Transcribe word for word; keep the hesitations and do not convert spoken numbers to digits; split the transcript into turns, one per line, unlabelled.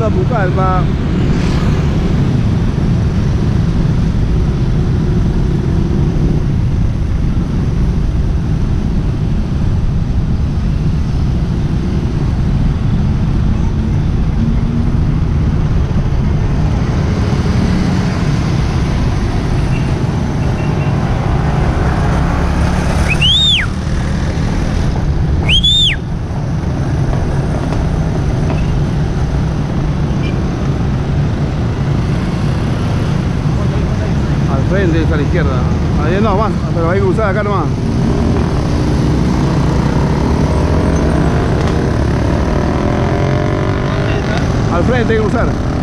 a Pucallpa. Frente, es a la izquierda. Ahí no, más, pero hay que cruzar acá nomás. Al frente hay que cruzar.